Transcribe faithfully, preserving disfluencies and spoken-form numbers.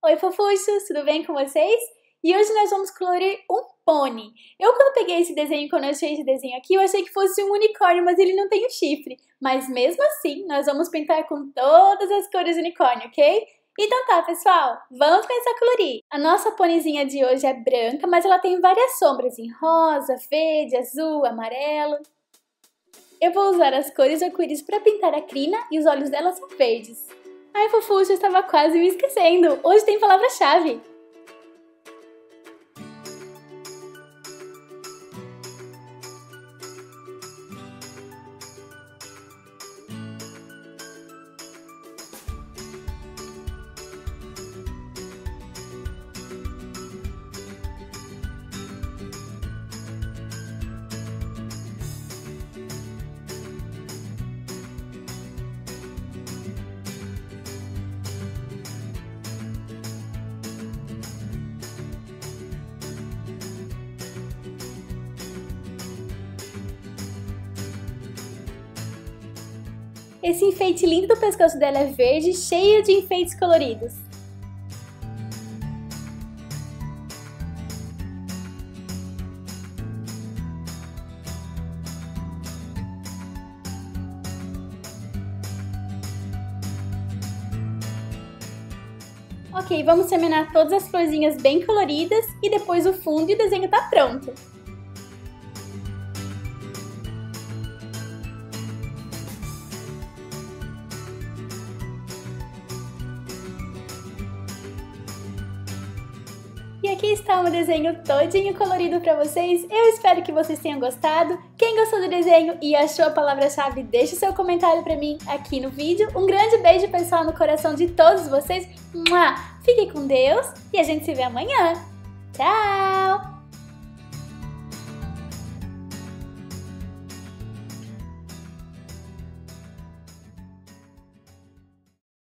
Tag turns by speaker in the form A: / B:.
A: Oi, fofuchos, tudo bem com vocês? E hoje nós vamos colorir um pônei. Eu, quando peguei esse desenho, quando eu achei esse desenho aqui, eu achei que fosse um unicórnio, mas ele não tem o chifre. Mas mesmo assim, nós vamos pintar com todas as cores do unicórnio, ok? Então tá, pessoal, vamos começar a colorir. A nossa pôneizinha de hoje é branca, mas ela tem várias sombras em rosa, verde, azul, amarelo. Eu vou usar as cores arco-íris para pintar a crina e os olhos dela são verdes. Ai, fofucha, eu estava quase me esquecendo. Hoje tem palavra-chave. Esse enfeite lindo do pescoço dela é verde, cheio de enfeites coloridos. Ok, vamos terminar todas as florzinhas bem coloridas e depois o fundo e o desenho tá pronto. E aqui está o desenho todinho colorido para vocês. Eu espero que vocês tenham gostado. Quem gostou do desenho e achou a palavra-chave, deixe seu comentário para mim aqui no vídeo. Um grande beijo, pessoal, no coração de todos vocês. Fiquem com Deus e a gente se vê amanhã. Tchau!